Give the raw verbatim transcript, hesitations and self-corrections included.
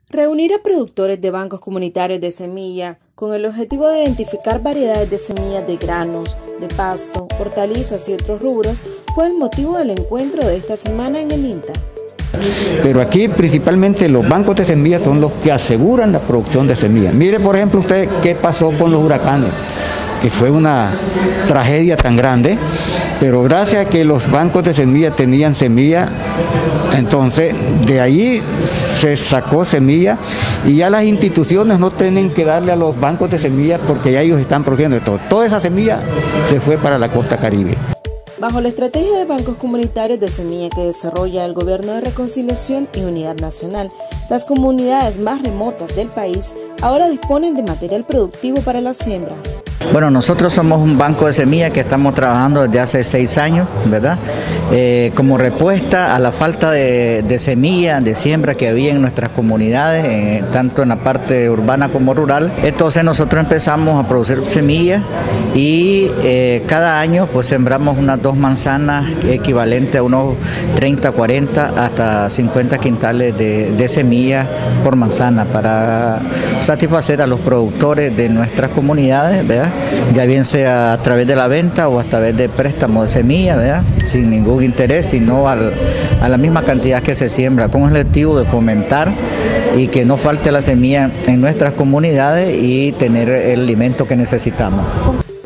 Reunir a productores de bancos comunitarios de semilla con el objetivo de identificar variedades de semillas de granos, de pasto, hortalizas y otros rubros fue el motivo del encuentro de esta semana en el INTA. Pero aquí principalmente los bancos de semillas son los que aseguran la producción de semillas. Mire por ejemplo usted qué pasó con los huracanes, que fue una tragedia tan grande, pero gracias a que los bancos de semillas tenían semilla, entonces de ahí se sacó semilla y ya las instituciones no tienen que darle a los bancos de semillas porque ya ellos están produciendo todo. Toda esa semilla se fue para la costa caribe. Bajo la estrategia de bancos comunitarios de semilla que desarrolla el Gobierno de Reconciliación y Unidad Nacional, las comunidades más remotas del país ahora disponen de material productivo para la siembra. Bueno, nosotros somos un banco de semillas que estamos trabajando desde hace seis años, ¿verdad? Eh, como respuesta a la falta de, de semilla, de siembra que había en nuestras comunidades, eh, tanto en la parte urbana como rural. Entonces nosotros empezamos a producir semillas y eh, cada año pues sembramos unas dos manzanas equivalentes a unos treinta, cuarenta hasta cincuenta quintales de, de semillas por manzana para satisfacer a los productores de nuestras comunidades, ¿verdad? Ya bien sea a través de la venta o a través de préstamo de semillas, ¿verdad? Sin ningún interés, sino al, a la misma cantidad que se siembra, con el objetivo de fomentar y que no falte la semilla en nuestras comunidades y tener el alimento que necesitamos.